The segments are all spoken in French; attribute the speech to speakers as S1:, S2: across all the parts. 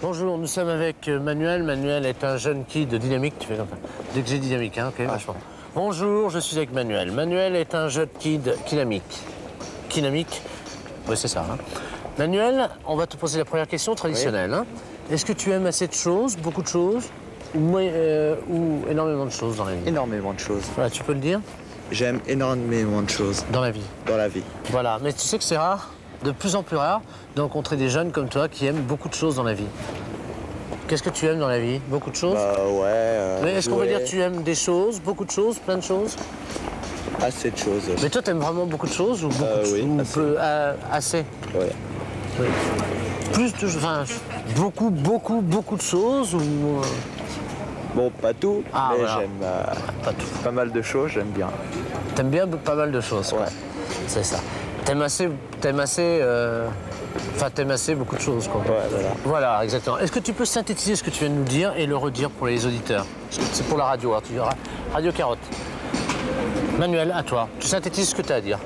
S1: Bonjour, nous sommes avec Manuel. Manuel est un jeune kid dynamique. Tu fais comme ça. Dès que j'ai dynamique, hein, ok, vachement. Bonjour, je suis avec Manuel. Manuel est un jeune kid dynamique. Dynamique. Oui, c'est ça. Hein. Manuel, on va te poser la première question traditionnelle. Hein. Est-ce que tu aimes assez de choses, beaucoup de choses, ou énormément de choses dans la vie?
S2: Énormément de choses.
S1: Voilà, tu peux le dire?
S2: J'aime énormément de choses.
S1: Dans la vie?
S2: Dans la vie.
S1: Voilà, mais tu sais que c'est rare, de plus en plus rare, de rencontrer des jeunes comme toi qui aiment beaucoup de choses dans la vie. Qu'est-ce que tu aimes dans la vie? Beaucoup de choses?
S2: Ouais.
S1: Mais est-ce qu'on peut dire que tu aimes des choses, beaucoup de choses, plein de choses?
S2: Assez de choses.
S1: Mais toi, t'aimes vraiment beaucoup de choses ou beaucoup de choses?
S2: Oui, assez.
S1: Assez?
S2: Ouais.
S1: Oui. Plus de... Enfin, beaucoup de choses ou...
S2: Bon, pas tout, mais
S1: voilà.
S2: j'aime pas mal de choses, j'aime bien.
S1: T'aimes bien pas mal de choses, quoi.
S2: Ouais.
S1: C'est ça. T'aimes assez beaucoup de choses, quoi.
S2: Ouais, voilà.
S1: Voilà, exactement. Est-ce que tu peux synthétiser ce que tu viens de nous dire et le redire pour les auditeurs? C'est pour la radio, hein, tu diras Radio Carotte. Manuel, à toi. Tu synthétises ce que tu as à dire.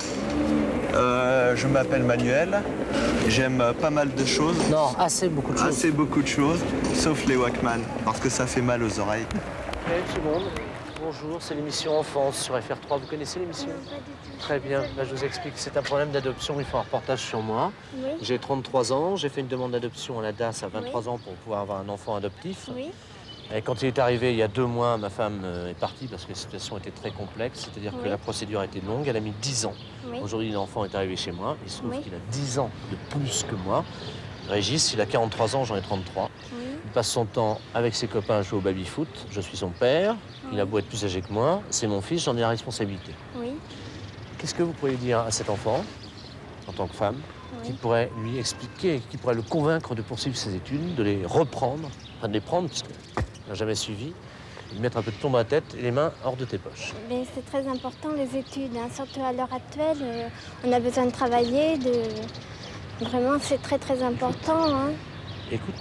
S2: Je m'appelle Manuel, j'aime pas mal de choses.
S1: Non, beaucoup de choses.
S2: Assez beaucoup de choses, sauf les Walkman, parce que ça fait mal aux oreilles.
S1: Une seconde. Bonjour, c'est l'émission Enfance sur FR3. Vous connaissez l'émission?
S3: Non, pas du tout.
S1: Très bien. Là, je vous explique. C'est un problème d'adoption. Il faut un reportage sur moi.
S3: Oui.
S1: J'ai 33 ans. J'ai fait une demande d'adoption à la DAS à 23 ans pour pouvoir avoir un enfant adoptif.
S3: Oui.
S1: Et quand il est arrivé il y a 2 mois, ma femme est partie parce que la situation était très complexe. C'est-à-dire que la procédure a été longue. Elle a mis 10 ans.
S3: Oui.
S1: Aujourd'hui, l'enfant est arrivé chez moi. Il se trouve
S3: Oui.
S1: qu'il a 10 ans de plus que moi. Régis, il a 43 ans, j'en ai 33.
S3: Oui.
S1: Il passe son temps avec ses copains à jouer au baby-foot. Je suis son père. Il a beau être plus âgé que moi. C'est mon fils, j'en ai la responsabilité.
S3: Oui.
S1: Qu'est-ce que vous pourriez dire à cet enfant, en tant que femme, qui pourrait lui expliquer, qui pourrait le convaincre de poursuivre ses études, de les reprendre, enfin de les prendre, puisqu'il n'a jamais suivi, et de mettre un peu de plomb dans la tête et les mains hors de tes poches?
S3: Mais c'est très important les études, hein. Surtout à l'heure actuelle. On a besoin de travailler, Vraiment, c'est très important. Hein.
S1: Écoute.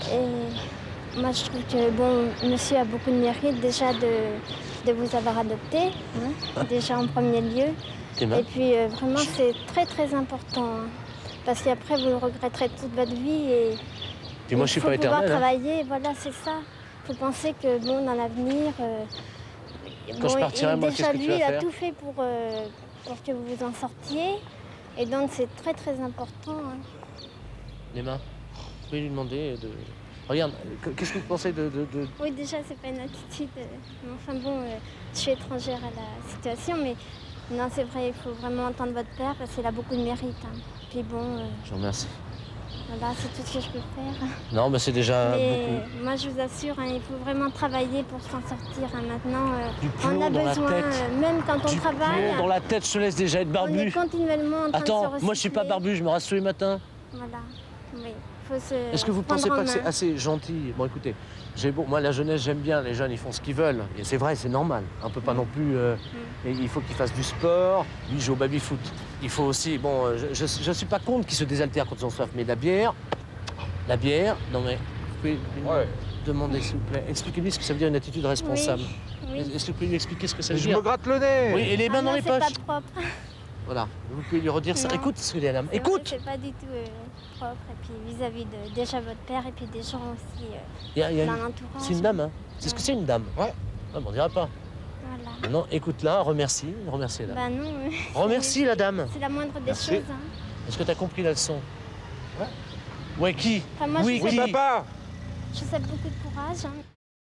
S3: Et moi, je trouve que bon, monsieur a beaucoup de mérite déjà de vous avoir adopté, hein, déjà en premier lieu.
S1: Tes mains.
S3: Et puis vraiment, c'est très important. Hein, parce qu'après, vous le regretterez toute votre vie. Et
S1: Puis moi, je suis pas éternel.
S3: Il faut pouvoir travailler, voilà, c'est ça. Il faut penser que bon, dans l'avenir,
S1: Quand je partirai, moi,
S3: déjà
S1: qu'est-ce que tu
S3: lui,
S1: vas
S3: il a
S1: faire?
S3: tout fait pour que vous vous en sortiez. Et donc, c'est très important. Hein.
S1: Les mains. Vous pouvez lui demander de... Regarde, qu'est-ce que vous pensez de...
S3: Oui, déjà, c'est pas une attitude. Mais enfin bon, je suis étrangère à la situation, mais non, c'est vrai, il faut vraiment entendre votre père parce qu'il a beaucoup de mérite. Hein. Puis bon,
S1: Je vous remercie.
S3: voilà, c'est tout ce que je peux faire.
S1: Non, mais c'est déjà
S3: Mais
S1: beaucoup.
S3: moi, je vous assure, hein, il faut vraiment travailler pour s'en sortir. Hein. Maintenant,
S1: Du plomb
S3: on a
S1: dans la
S3: besoin,
S1: tête.
S3: même quand on
S1: Du
S3: travaille,
S1: plomb dans la tête, je te laisse déjà être
S3: on est
S1: barbu.
S3: continuellement en train de se
S1: Attends,
S3: recycler.
S1: moi je suis pas barbu, je me rase tous les matins.
S3: Voilà, oui. Faut se
S1: Est-ce que vous
S3: prendre
S1: pensez
S3: en
S1: pas que c'est
S3: main.
S1: assez gentil? Bon, écoutez, moi la jeunesse j'aime bien, les jeunes ils font ce qu'ils veulent. Et c'est vrai, c'est normal. On peut pas non plus. Et il faut qu'ils fassent du sport, lui joue au baby-foot. Il faut aussi, bon, je suis pas contre qu'ils se désaltèrent quand ils ont soif, mais la bière, non mais, vous pouvez lui demander s'il vous plaît. Expliquez-lui ce que ça veut dire une attitude responsable.
S3: Oui.
S1: Est-ce que vous pouvez lui expliquer ce que ça veut
S2: Je
S1: dire?
S2: me gratte le nez.
S1: Oui, et les mains
S3: Ah
S1: dans
S3: non,
S1: les
S3: c'est
S1: poches.
S3: pas propre.
S1: Voilà, vous pouvez lui redire ça.
S3: Non.
S1: Écoute ce que dit la dame.
S3: C'est vrai,
S1: Écoute!
S3: c'est pas du tout propre. Et puis vis-à-vis de déjà votre père et puis des gens aussi
S1: Il y a
S3: dans l'entourage.
S1: C'est une dame, hein? C'est ce que c'est une dame? Ouais. Ah, bon, on dira pas.
S3: Voilà.
S1: Non, écoute-la, remercie la dame.
S3: Bah non.
S1: Remercie la dame.
S3: C'est la moindre des
S1: Merci.
S3: choses. Hein.
S1: Est-ce que tu as compris la leçon? Ouais, qui?
S3: Enfin, moi,
S1: Oui,
S3: je
S1: qui?
S3: souhaite
S2: Papa.
S3: beaucoup de courage. Hein.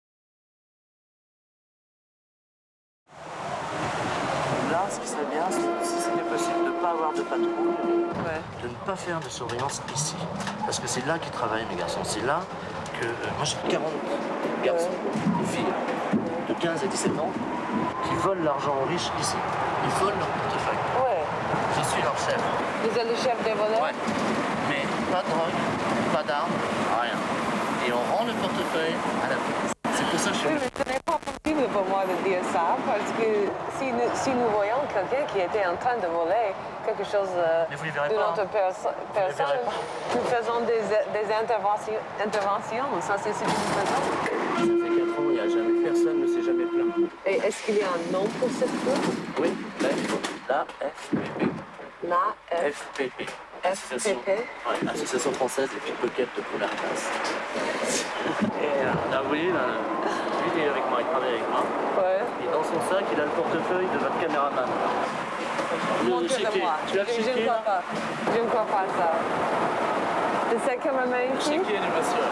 S1: Là, ce qui serait bien, si c'était possible, de ne pas avoir de patrouille, de ne pas faire de surveillance ici. Parce que c'est là qu'ils travaillent, mes garçons. C'est là que... moi, j'ai 40 garçons, des filles, de 15 à 17 ans, qui volent l'argent aux riches ici. Ils volent leur portefeuille.
S4: Ouais.
S1: Je suis leur chef.
S4: Vous êtes le chef des voleurs?
S1: Ouais. Mais pas de drogue, pas d'armes, rien. Et on rend le portefeuille à la police. C'est pour ça que je
S4: Oui,
S1: suis...
S4: mais ce n'est pas possible pour moi de dire ça, parce que si nous voyons quelqu'un qui était en train de voler quelque chose
S1: Mais vous les verrez
S4: de
S1: pas,
S4: notre personne,
S1: verrez pas.
S4: nous faisons des interventions, ça c'est ce que nous faisons.
S1: Ça fait 4 ans, il n'y a jamais... Personne ne s'est jamais plaint.
S4: Et est-ce qu'il y a un nom pour cette groupe?
S1: Oui, la FPP.
S4: La F.
S1: FPP.
S4: FPP.
S1: Ouais, Association française des pickpockets de première classe. Et là, vous voyez, là, lui, il est avec moi, il travaille avec moi.
S4: Ouais.
S1: Et dans son sac, il a le portefeuille de votre caméraman.
S4: Montrez-le-moi.
S1: Tu l'as
S4: Je ne
S1: checké,
S4: crois
S1: là?
S4: pas. Je ne crois pas ça. De cette caméraman ici?
S1: Checké, monsieur.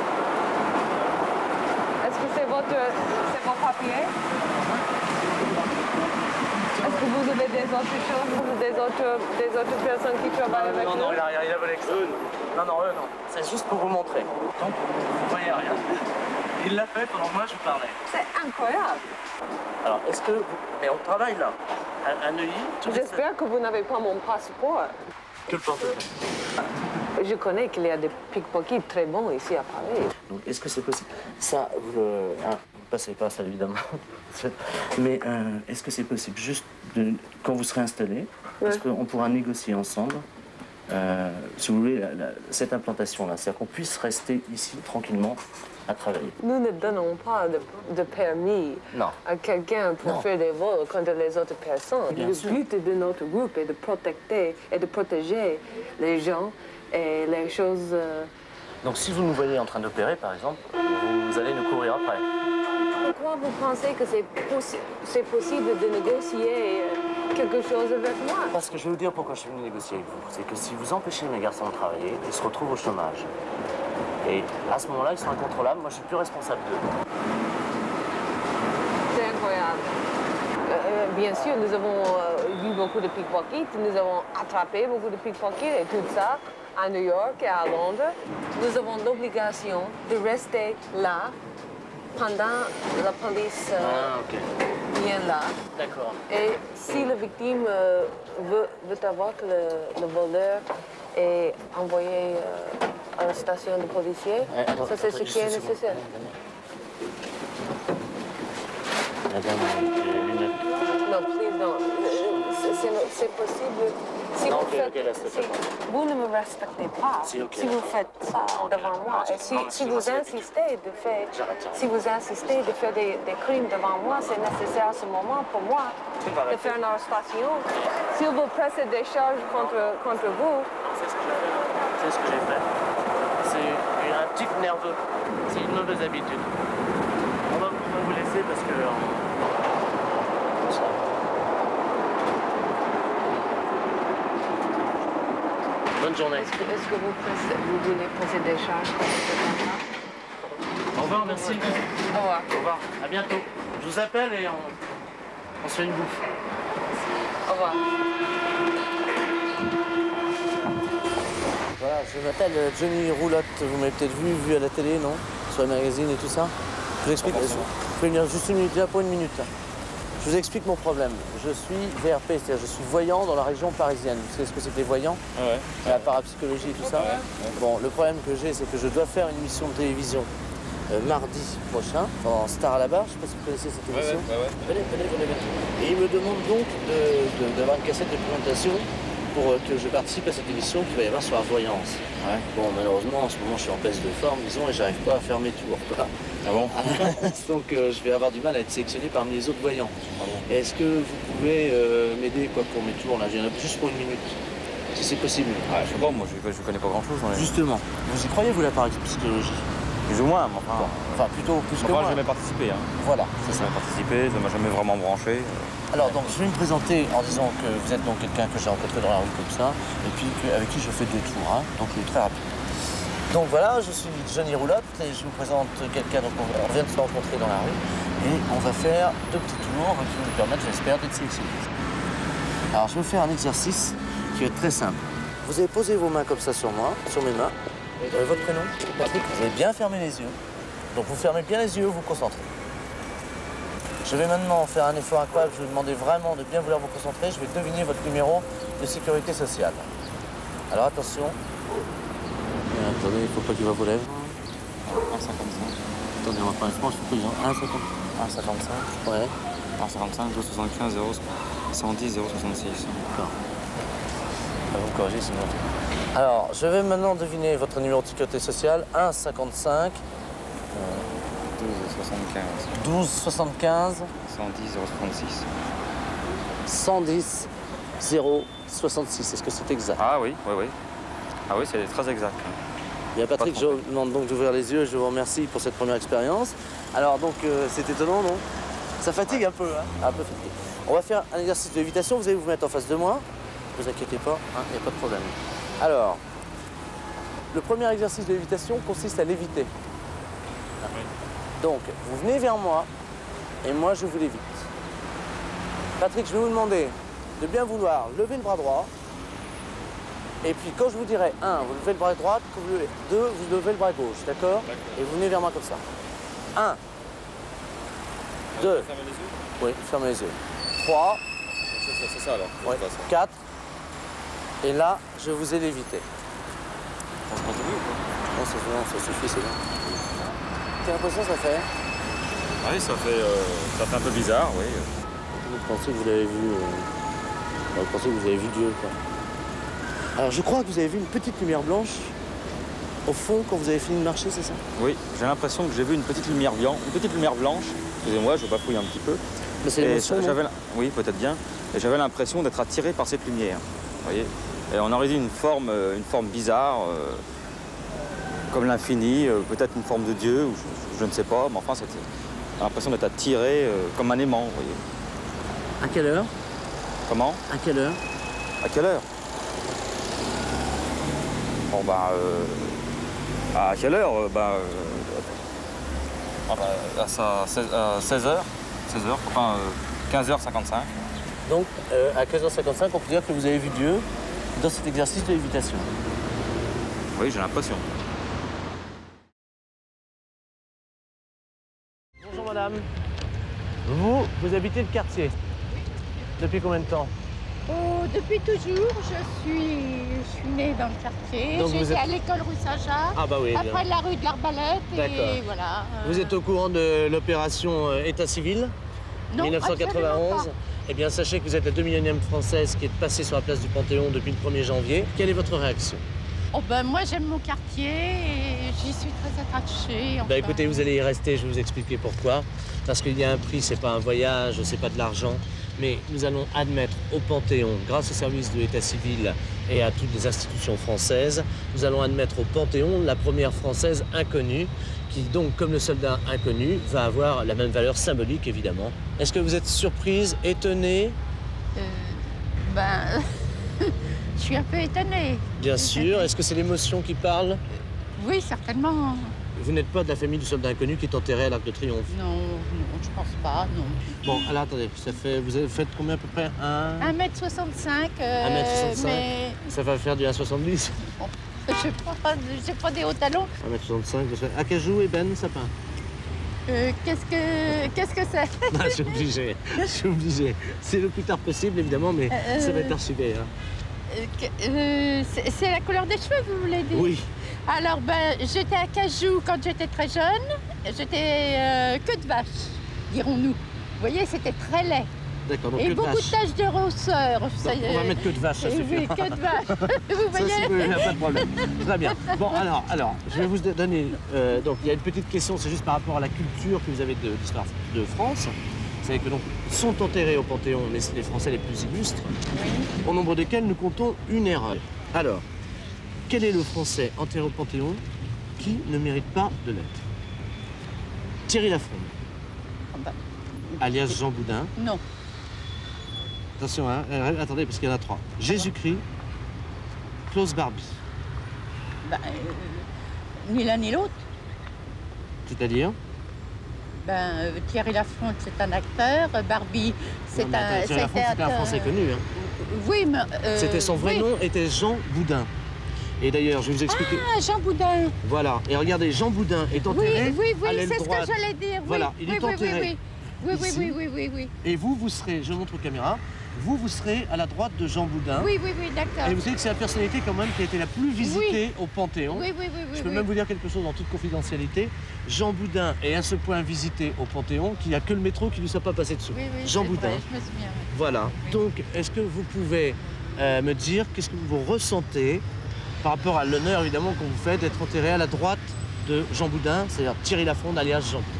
S4: Est-ce que c'est vos papiers? Est-ce que vous avez des autres choses, des autres personnes qui travaillent avec
S1: Non,
S4: nous?
S1: non, il a volé que ça. Non, non, eux, non. C'est juste pour vous montrer. Donc, vous voyez rien. Il l'a fait pendant que moi je vous parlais.
S4: C'est incroyable.
S1: Alors, est-ce que vous... Mais on travaille là, à Neuilly.
S4: J'espère que vous n'avez pas mon passeport.
S1: Que le portefeuille.
S4: Je connais qu'il y a des pickpockets très bons ici à Paris.
S1: Donc, est-ce que c'est possible? Ça, vous le... passez pas ça, évidemment. Mais est-ce que c'est possible, juste quand vous serez installé, est-ce qu'on pourra négocier ensemble, si vous voulez, cette implantation-là, c'est-à-dire qu'on puisse rester ici tranquillement à travailler.
S4: Nous ne donnons pas de permis à quelqu'un pour faire des vols contre les autres personnes.
S1: Bien
S4: Le
S1: sûr.
S4: but de notre groupe est de protéger les gens et les choses.
S1: Donc si vous nous voyez en train d'opérer, par exemple, vous allez nous courir après.
S4: Pourquoi vous pensez que c'est possible de négocier quelque chose avec moi?
S1: Parce que je vais vous dire pourquoi je suis venu négocier avec vous. C'est que si vous empêchez mes garçons de travailler, ils se retrouvent au chômage. Et à ce moment-là, ils sont incontrôlables. Moi, je suis plus responsable d'eux.
S4: C'est incroyable. Bien sûr, nous avons vu beaucoup de pickpockets, nous avons attrapé beaucoup de pickpockets et tout ça à New York et à Londres. Nous avons l'obligation de rester là pendant la police vient là.
S1: D'accord.
S4: Et si la victime veut avoir que le voleur est envoyé à la station de policier, ça c'est ce qui est nécessaire.
S1: Madame, les lunettes.
S4: Non, please, non. C'est possible. Si
S1: Non,
S4: vous,
S1: ok,
S4: faites,
S1: là, c'est
S4: si vous ne me respectez pas,
S1: Si, ok.
S4: si vous faites ça devant moi, et si vous insistez de faire des crimes devant moi, c'est nécessaire à ce moment pour moi de faire une arrestation. Si vous pressez des charges contre vous,
S1: C'est ce que j'ai fait. C'est ce que j'ai fait. C'est un type nerveux. C'est une mauvaise habitude. On va vous laisser parce que... Bonne journée.
S4: est-ce que vous voulez presser des charges contre ce moment?
S1: Au revoir, merci.
S4: Au revoir.
S1: Au revoir. À bientôt. Je vous appelle et on se fait une bouffe.
S4: Au revoir.
S1: Voilà, je m'appelle Johnny Roulotte. Vous m'avez peut-être vu à la télé, non? Sur les magazines et tout ça. Je vous explique. Vous pouvez venir juste une minute, là pour une minute. Je vous explique mon problème. Je suis VRP, c'est-à-dire je suis voyant dans la région parisienne. Vous savez ce que c'est que les voyants?
S5: Ouais.
S1: La parapsychologie et tout ça. Bon, le problème que j'ai, c'est que je dois faire une émission de télévision mardi prochain, dans Star à la barre. Je ne sais pas si vous connaissez cette émission. Venez. Et il me demande donc d'avoir une cassette de présentation pour que je participe à cette émission qu'il va y avoir sur la voyance.
S5: Ouais.
S1: Bon, malheureusement, en ce moment, je suis en baisse de forme, disons, et j'arrive pas à faire mes tours.
S5: Ah bon?
S1: Donc, je vais avoir du mal à être sélectionné parmi les autres voyants. Est-ce que vous pouvez m'aider pour mes tours, là? J'en ai juste pour une minute, si c'est possible.
S5: Ah, je sais pas, moi je connais pas grand chose.
S1: Justement, vous y croyez, vous, la parapsychologie?
S5: Plus ou moins, mais enfin.
S1: Enfin, plutôt plus que
S5: Enfin,
S1: moi.
S5: j'ai jamais participé. Hein.
S1: Voilà,
S5: J'ai
S1: c'est ça.
S5: jamais participé, ça m'a jamais vraiment branché.
S1: Alors, donc, je vais me présenter en disant que vous êtes donc quelqu'un que j'ai rencontré dans la rue comme ça, et puis avec qui je fais deux tours, hein, donc très rapide. Donc voilà, je suis Johnny Roulotte et je vous présente quelqu'un, donc on vient de se rencontrer dans la rue, et on va faire deux petits tours qui vont nous permettre, j'espère, d'être sélectionnés. Alors, je vais vous faire un exercice qui va être très simple. Vous allez poser vos mains comme ça sur moi, sur mes mains. Votre prénom? Patrick. Vous allez bien fermer les yeux. Donc vous fermez bien les yeux, vous vous concentrez. Je vais maintenant faire un effort incroyable. Je vais vous demander vraiment de bien vouloir vous concentrer. Je vais deviner votre numéro de sécurité sociale. Alors attention. Attendez, il ne faut pas qu'il voit vos lèvres.
S5: 1,55.
S1: Attendez, on va prendre un je suis 1,50.
S5: 1,55.
S1: Ouais.
S5: 1,55, 0,75, 110, 0,66.
S1: D'accord. Vous me corrigez, c'est bon. Alors, je vais maintenant deviner votre numéro de sécurité sociale. 1,55.
S5: 12,75.
S1: 12,75.
S5: 110, 0,66.
S1: 110, 066. Est-ce que c'est exact?
S5: Ah oui, oui, oui. Ah oui, c'est très exact.
S1: Bien Patrick,
S5: Pas
S1: je
S5: trop.
S1: vous demande donc d'ouvrir les yeux. Je vous remercie pour cette première expérience. Alors donc, c'est étonnant, non? Ça fatigue un peu, hein? Un peu fatigué. On va faire un exercice de lévitation. Vous allez vous mettre en face de moi. Ne vous inquiétez pas, il n'y a pas de problème. Alors, le premier exercice de lévitation consiste à léviter. Donc, vous venez vers moi et moi, je vous lévite. Patrick, je vais vous demander de bien vouloir lever le bras droit. Et puis, quand je vous dirai 1, vous levez le bras droit. Quand vous levez 2, vous levez le bras gauche. D'accord? Et vous venez vers moi comme ça. 1, 2,
S5: Fermez les yeux.
S1: oui, fermez les yeux. 3,
S5: C'est ça alors.
S1: ouais, 4. Et là, je vous ai lévité.
S5: On continue ou pas?
S1: Non, ça suffit, c'est bon. Quelle impression ça fait?
S5: Ah oui, ça fait un peu bizarre, oui.
S1: Vous pensez que vous l'avez vu, vous pensez que vous avez vu Dieu, quoi. Alors, je crois que vous avez vu une petite lumière blanche au fond quand vous avez fini de marcher, c'est ça?
S5: Oui, j'ai l'impression que j'ai vu une petite lumière blanche. Excusez-moi, je bafouille un petit peu.
S1: Mais c'est
S5: Et
S1: l'émotion, non?
S5: oui, peut-être bien. Et j'avais l'impression d'être attiré par cette lumière. Vous voyez? Et on aurait dit une forme bizarre, comme l'infini, peut-être une forme de Dieu, ou je ne sais pas, mais enfin, j'ai l'impression d'être attiré comme un aimant, vous voyez.
S1: À quelle heure?
S5: Comment?
S1: À quelle heure?
S5: À quelle heure? Bon, à quelle heure? À 16h, enfin 15h55.
S1: Donc, à 15h55, on peut dire que vous avez vu Dieu dans cet exercice de lévitation.
S5: Oui, j'ai l'impression.
S1: Bonjour madame. Vous habitez le quartier? Depuis combien de temps?
S6: Oh, depuis toujours, je suis née dans le quartier.
S1: Donc vous
S6: J'étais
S1: êtes-
S6: à l'école rue Saint-Jacques,
S1: Ah bah oui, bien.
S6: après la rue de l'Arbalète,
S1: D'accord.
S6: et voilà.
S1: Vous êtes au courant de l'opération État civil
S6: Non,
S1: 1991?
S6: absolument
S1: Eh bien, sachez que vous êtes la 2 millionième française qui est passée sur la place du Panthéon depuis le 1er janvier. Quelle est votre réaction?
S6: pas. Oh ben, moi, j'aime mon quartier et j'y suis très attachée. enfin.
S1: Bah écoutez, vous allez y rester, je vais vous expliquer pourquoi. Parce qu'il y a un prix, c'est pas un voyage, c'est pas de l'argent. Mais nous allons admettre au Panthéon, grâce au service de l'État civil et à toutes les institutions françaises, nous allons admettre au Panthéon la première française inconnue, qui donc, comme le soldat inconnu, va avoir la même valeur symbolique, évidemment. Est-ce que vous êtes surprise, étonnée?
S6: Ben, je suis un peu étonnée.
S1: Bien sûr. Est-ce que c'est l'émotion qui parle?
S6: Oui, certainement.
S1: Vous n'êtes pas de la famille du soldat inconnu qui est enterré à l'Arc de Triomphe?
S6: Non, je pense pas, non.
S1: Bon, alors attendez, vous avez fait combien à peu près?
S6: 1m65,
S1: 1m65.
S6: mais
S1: Ça va faire du 1,70
S6: j'ai pas des hauts talons.
S1: 1m65, à quel joue Eben Sapin?
S6: Qu'est-ce que c'est?
S1: Non, je suis obligé. C'est le plus tard possible, évidemment, mais ça va être archivé. Hein.
S6: C'est la couleur des cheveux, vous voulez dire?
S1: Oui.
S6: Alors, ben, j'étais à Cajou quand j'étais très jeune. J'étais queue de vache, dirons-nous. Vous voyez, c'était très laid.
S1: D'accord, donc
S6: Et
S1: queue de
S6: beaucoup
S1: vache.
S6: de taches de rousseur.
S1: Donc, on va mettre queue de vache, ça
S6: Oui,
S1: suffira.
S6: queue de vache. Vous
S1: Ça,
S6: voyez?
S1: il n'y a pas de problème. Très bien. Bon, alors, je vais vous donner... donc, il y a une petite question, c'est juste par rapport à la culture que vous avez de l'histoire de France. Vous savez que donc, sont enterrés au Panthéon les Français les plus illustres, au nombre desquels nous comptons une erreur. Alors, quel est le Français enterré au Panthéon qui ne mérite pas de l'être? Thierry Lafronde,
S6: Ah ben,
S1: alias Jean Boudin.
S6: non.
S1: Attention, hein, attendez, parce qu'il y en a 3. Jésus-Christ, Klaus Barbie,
S6: Ben, ni l'un ni l'autre.
S1: c'est-à-dire?
S6: Ben, Thierry Lafronde, c'est un acteur. Barbie, c'est
S1: Non, mais attendez, Thierry Lafronde, c'était un Français connu. Hein.
S6: Oui, mais...
S1: C'était son vrai
S6: oui.
S1: nom, était Jean Boudin. Et d'ailleurs, je vais vous expliquer.
S6: Ah, Jean Boudin.
S1: Voilà. Et regardez, Jean Boudin est
S6: Oui,
S1: enterré
S6: oui,
S1: à
S6: oui,
S1: l'aile
S6: c'est ce que
S1: droite.
S6: j'allais dire.
S1: Voilà,
S6: oui,
S1: il est
S6: oui,
S1: enterré
S6: oui, oui, oui,
S1: ici.
S6: oui, oui, oui, oui.
S1: Et vous serez, je montre aux caméras, vous serez à la droite de Jean Boudin.
S6: Oui, oui, oui, d'accord.
S1: Et vous savez que c'est la personnalité quand même qui a été la plus visitée au Panthéon.
S6: Oui, oui, oui, oui.
S1: Je peux
S6: oui.
S1: même vous dire quelque chose en toute confidentialité. Jean Boudin est à ce point visité au Panthéon qu'il n'y a que le métro qui ne lui soit pas passé dessous.
S6: Oui, oui,
S1: Jean
S6: c'est
S1: Boudin.
S6: vrai, je me souviens. Oui.
S1: Voilà.
S6: Oui.
S1: Donc, est-ce que vous pouvez me dire qu'est-ce que vous ressentez par rapport à l'honneur évidemment qu'on vous fait d'être enterré à la droite de Jean Boudin, c'est-à-dire Thierry Lafronde alias Jean Boudin?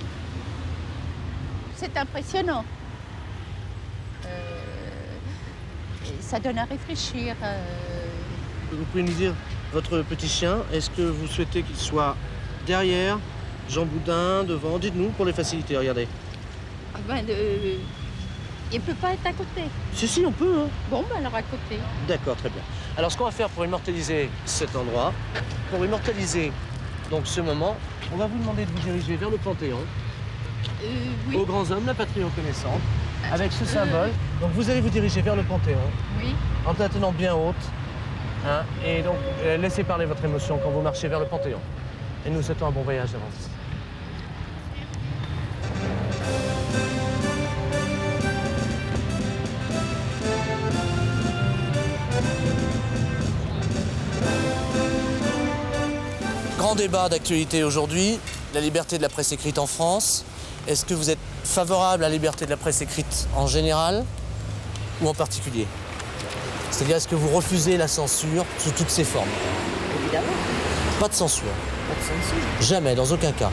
S6: C'est impressionnant. ça donne à réfléchir.
S1: Vous pouvez nous dire, votre petit chien, est-ce que vous souhaitez qu'il soit derrière, Jean Boudin, devant? Dites-nous pour les facilités, regardez.
S6: Il ne peut pas être à côté.
S1: Si, on peut. Hein.
S6: Bon, ben alors à côté.
S1: D'accord, très bien. Alors, ce qu'on va faire pour immortaliser cet endroit, pour immortaliser donc ce moment, on va vous demander de vous diriger vers le Panthéon,
S6: Oui.
S1: aux grands hommes, la patrie reconnaissante, avec ce symbole. Donc, vous allez vous diriger vers le Panthéon,
S6: Oui.
S1: en la tenant bien haute, hein, et donc laissez parler votre émotion quand vous marchez vers le Panthéon. Et nous souhaitons un bon voyage d'avance. Grand débat d'actualité aujourd'hui, la liberté de la presse écrite en France. Est-ce que vous êtes favorable à la liberté de la presse écrite en général ou en particulier? C'est-à-dire, est-ce que vous refusez la censure sous toutes ses formes?
S7: Évidemment,
S1: Pas de censure?
S7: pas de censure.
S1: Jamais, dans aucun cas.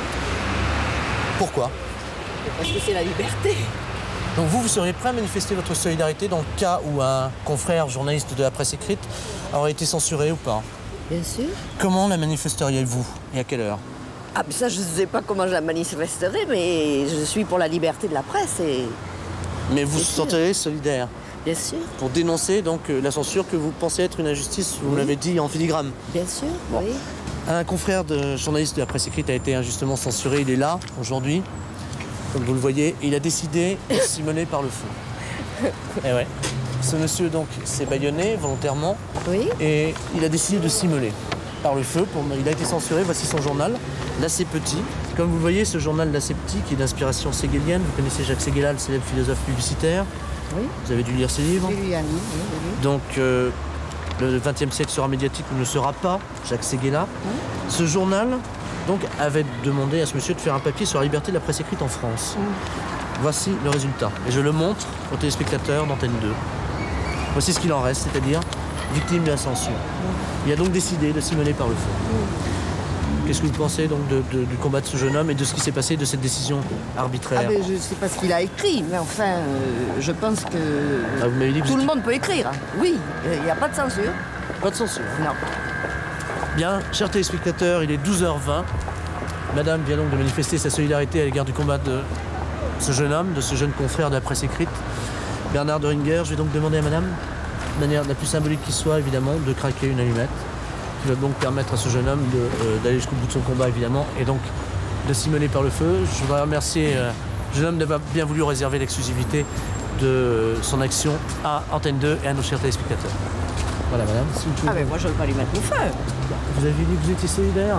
S1: Pourquoi?
S7: Parce que c'est la liberté.
S1: Donc vous seriez prêt à manifester votre solidarité dans le cas où un confrère journaliste de la presse écrite aurait été censuré ou pas?
S7: Bien sûr.
S1: Comment la manifesteriez-vous et à quelle heure?
S7: Ah, mais ça, je ne sais pas comment je la manifesterai, mais je suis pour la liberté de la presse et
S1: Mais vous vous
S7: C'est sûr.
S1: sentirez solidaire
S7: bien sûr,
S1: pour dénoncer donc la censure que vous pensez être une injustice, vous l'avez dit en filigrane.
S7: bien sûr, oui.
S1: Un confrère de journaliste de la presse écrite a été injustement censuré, il est là aujourd'hui, comme vous le voyez, et il a décidé de s'immoler par le feu. Et ouais. Ce monsieur donc s'est bâillonné volontairement
S7: Oui,
S1: et il a décidé de s'immoler par le feu. Il a été censuré, voici son journal, l'Assez Petit. Comme vous le voyez, ce journal l'Assez Petit qui est d'inspiration ségélienne. Vous connaissez Jacques Séguéla, le célèbre philosophe publicitaire.
S7: oui.
S1: Vous avez dû lire ses livres.
S7: Oui, Annie, oui.
S1: Donc le XXe siècle sera médiatique ou ne sera pas, Jacques Séguéla. Ce journal donc, avait demandé à ce monsieur de faire un papier sur la liberté de la presse écrite en France. Voici le résultat. Et je le montre aux téléspectateurs d'Antenne 2. Voici ce qu'il en reste, c'est-à-dire victime de la censure. Il a donc décidé de s'immoler par le feu. Qu'est-ce que vous pensez donc du combat de ce jeune homme et de ce qui s'est passé, de cette décision arbitraire?
S7: Ah, mais je ne sais pas ce qu'il a écrit, mais enfin, je pense que
S1: Ah, vous m'avez dit que
S7: tout
S1: vous
S7: le
S1: étiez-
S7: monde peut écrire. Hein. Oui, il n'y a pas de censure.
S1: Pas de censure.
S7: Non.
S1: Bien, chers téléspectateurs, il est 12h20. Madame vient donc de manifester sa solidarité à l'égard du combat de ce jeune homme, de ce jeune confrère de la presse écrite, Bernard de Ringer. Je vais donc demander à madame, de manière la plus symbolique qui soit, évidemment, de craquer une allumette, qui va donc permettre à ce jeune homme d'aller jusqu'au bout de son combat, évidemment, et donc de s'immoler par le feu. Je voudrais remercier le jeune homme d'avoir bien voulu réserver l'exclusivité de son action à Antenne 2 et à nos chers téléspectateurs. Voilà, madame. Si vous pouvez-
S7: Ah, mais moi, je ne veux pas lui mettre le feu.
S1: Vous avez dit que vous étiez solidaire.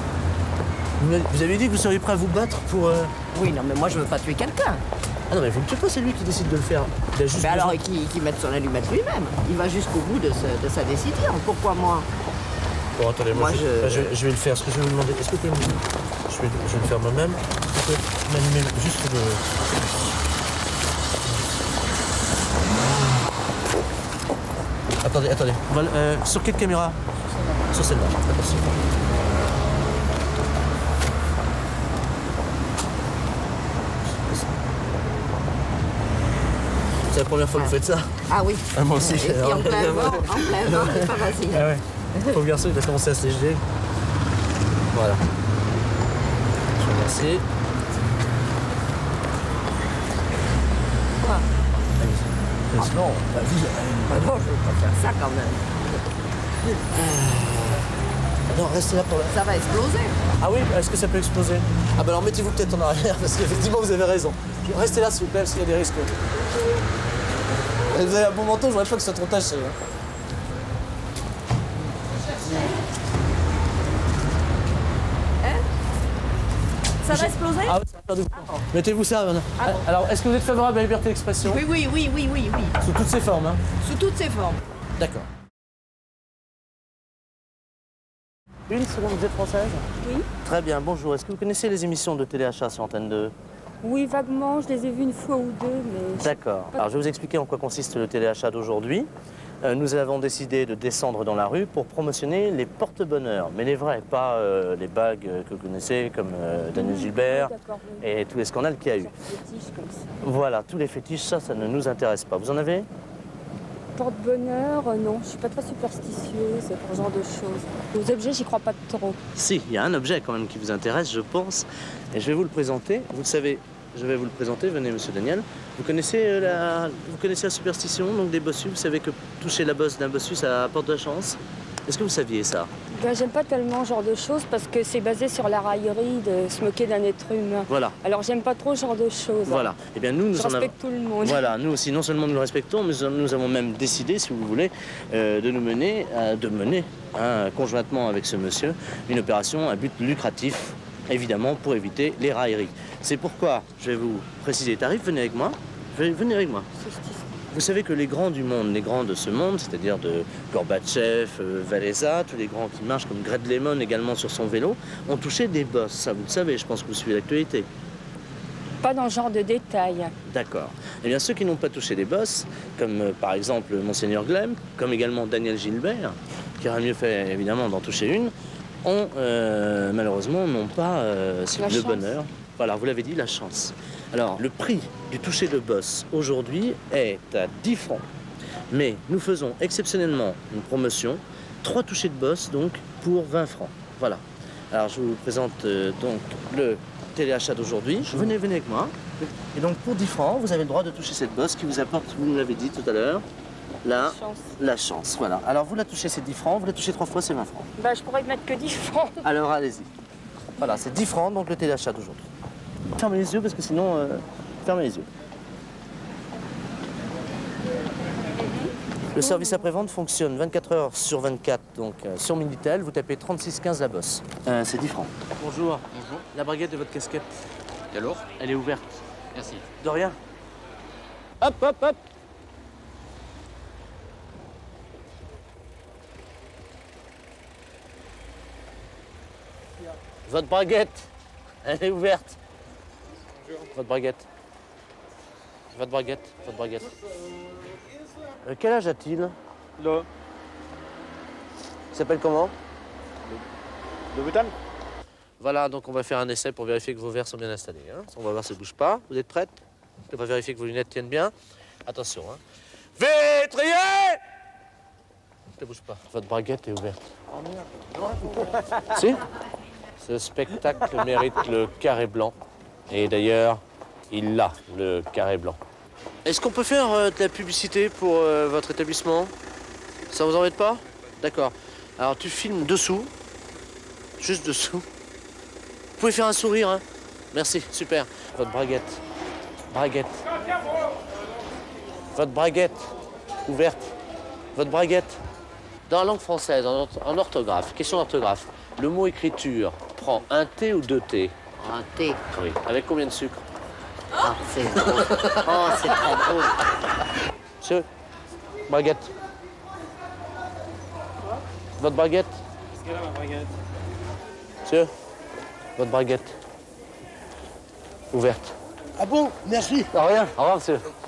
S1: Vous avez dit que vous seriez prêt à vous battre pour...
S7: Oui, non, mais moi, je ne veux pas tuer quelqu'un.
S1: Ah non, mais vous ne tuez pas, c'est lui qui décide de le faire. Il a juste
S7: Mais
S1: besoin-
S7: alors, qu'il mette son allumette lui-même. Il va jusqu'au bout de sa décision. Pourquoi moi?
S1: Bon, attendez, moi,
S7: Moi,
S1: je vais le faire. Ce que je vais vous demander, est-ce que vous pouvez me... je vais le faire moi-même. Vous pouvez m'allumer juste le... Attendez. Voilà, sur quelle caméra? Sur celle-là. Attention. C'est la première fois que vous faites ça?
S7: Ah oui.
S1: Ah, moi aussi.
S7: Et puis en plein vent, c'est pas facile.
S1: Ah ouais. Le pauvre garçon, il a commencé à se léger. Voilà. Je vous remercie.
S7: Quoi?
S1: Allez-y.
S7: Ah non, ah non, je ne veux pas faire ça quand même.
S1: Non, restez là pour la...
S7: Ça va exploser.
S1: Ah oui, est-ce que ça peut exploser? Ah bah alors mettez-vous peut-être en arrière, parce qu'effectivement vous avez raison. Restez là s'il vous plaît, parce qu'il y a des risques. Vous avez un bon manteau, je voudrais pas que ce soit trop taché.
S7: Ça va exploser?
S1: Ah oui, ça va faire du bruit. Mettez-vous ça, madame. Alors, est-ce que vous êtes favorable à la liberté d'expression?
S7: Oui.
S1: Sous toutes ses formes, hein?
S7: Sous toutes ses formes.
S1: D'accord. Une seconde, vous êtes française?
S8: Oui.
S1: Très bien, bonjour. Est-ce que vous connaissez les émissions de téléachat sur Antenne 2?
S8: Oui, vaguement, je les ai vus une fois ou deux, mais...
S1: D'accord. Alors, je vais vous expliquer en quoi consiste le téléachat d'aujourd'hui. Nous avons décidé de descendre dans la rue pour promotionner les porte-bonheur, mais les vrais, pas les bagues que vous connaissez, comme Daniel Gilbert
S8: D'accord, oui.
S1: et tous les scandales qu'il y a eu.
S8: Fétiche comme ça.
S1: Voilà, tous les fétiches, ça ne nous intéresse pas. Vous en avez?
S8: porte-bonheur, non, je suis pas très superstitieuse pour ce genre de choses. Aux objets, j'y crois pas trop.
S1: Si, il y a un objet quand même qui vous intéresse, je pense. Et je vais vous le présenter. Vous le savez, je vais vous le présenter. Venez, monsieur Daniel. Vous connaissez la superstition donc des bossus? Vous savez que toucher la bosse d'un bossu, ça apporte de la chance? Est-ce que vous saviez ça?
S8: Ben, j'aime pas tellement ce genre de choses parce que c'est basé sur la raillerie de se moquer d'un être humain.
S1: Voilà.
S8: Alors j'aime pas trop ce genre de choses.
S1: Voilà. Eh bien, nous
S8: Je respecte tout le monde.
S1: Voilà, nous aussi, non seulement nous le respectons, mais nous avons même décidé, si vous voulez, de mener, conjointement avec ce monsieur, une opération à but lucratif, évidemment, pour éviter les railleries. C'est pourquoi je vais vous préciser les tarifs. Venez avec moi. Venez avec moi. Vous savez que les grands du monde, les grands de ce monde, c'est-à-dire de Gorbatchev, Walesa, tous les grands qui marchent comme Greg Lemon également sur son vélo, ont touché des bosses. Ça, vous le savez, je pense que vous suivez l'actualité.
S8: Pas dans ce genre de détails.
S1: D'accord. Eh bien, ceux qui n'ont pas touché des bosses, comme par exemple Monseigneur Glem, comme également Daniel Gilbert, qui aurait mieux fait évidemment d'en toucher une, malheureusement n'ont pas le bonheur. Voilà, vous l'avez dit, la chance. Alors, le prix du toucher de bosse aujourd'hui est à 10 francs. Mais nous faisons exceptionnellement une promotion, 3 touchés de bosse donc pour 20 francs. Voilà. Alors, je vous présente donc le téléachat d'aujourd'hui. Venez avec moi. Et donc, pour 10 francs, vous avez le droit de toucher cette bosse qui vous apporte, vous nous l'avez dit tout à l'heure, la chance. Voilà. Alors, vous la touchez, c'est 10 francs. Vous la touchez 3 fois, c'est 20 francs.
S8: Ben, je pourrais mettre que 10 francs.
S1: Alors, allez-y. Voilà, c'est 10 francs, donc le téléachat d'aujourd'hui. Fermez les yeux parce que sinon, fermez les yeux. Le service après-vente fonctionne 24 heures sur 24, donc sur Minitel, vous tapez 3615 la bosse. C'est 10 francs. Bonjour.
S9: Bonjour.
S1: La braguette de votre casquette,
S9: Et alors?
S1: elle est ouverte.
S9: Merci.
S1: De rien. Hop, hop, hop. Votre braguette, elle est ouverte. Votre braguette. Votre braguette. Votre braguette. Quel âge a-t-il?
S5: Le
S1: Il s'appelle comment?
S5: bouton.
S1: Voilà, donc on va faire un essai pour vérifier que vos verres sont bien installés. Hein. On va voir si ça ne bouge pas. Vous êtes prête? On va vérifier que vos lunettes tiennent bien. Attention. Hein. Vétrier! Ça ne bouge pas. Votre braguette est ouverte. Oh merde. Si? Ce spectacle mérite le carré blanc. Et d'ailleurs, il l'a, le carré blanc. Est-ce qu'on peut faire de la publicité pour votre établissement? Ça vous embête pas? D'accord. Alors tu filmes dessous. Juste dessous. Vous pouvez faire un sourire, hein? Merci, super. Votre braguette. Braguette. Votre braguette. Ouverte. Votre braguette. Dans la langue française, en orthographe, question d'orthographe, le mot écriture prend un T ou 2 T?
S7: Un thé.
S1: Oui. Avec combien de sucre?
S7: Ah, c'est drôle. Oh, c'est trop drôle.
S1: Monsieur, braguette. Votre braguette?
S9: Qu'est-ce qu'elle a, ma braguette?
S1: Monsieur, votre braguette. Ouverte.
S10: Ah bon? Merci.
S1: Rien. Au revoir, monsieur.